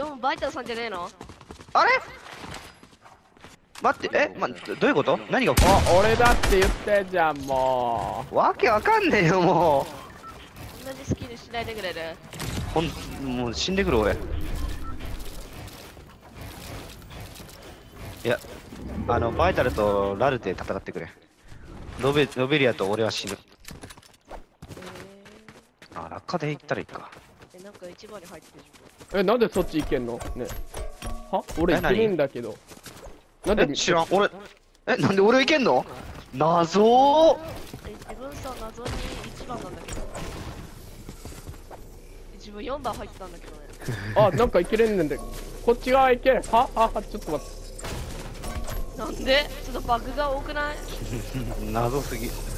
4バイタルさんじゃねえの？ あれ待って、どういうこと？何が起きあ、俺だって言ってんじゃん、もた？わけわかんねえよ、も同じスキルしないでくれる？ もう死んでくる、俺。いや、バイタルとラルで戦ってくれ。ノベリアと俺は死ぬ。あ、落下で行ったらいいか。 なんか一番に入ってる。 なんでそっち行けんのね。は俺行けねえんだけど。なんで知らん、俺。なんで俺行けんの？謎自分さ、謎に1番なんだけど。自分4番入ってたんだけどね。 あ、なんか行けれんねんで。こっち側行け。は、ちょっと待って。 なんでちょっとバグが多くない？ 謎すぎ。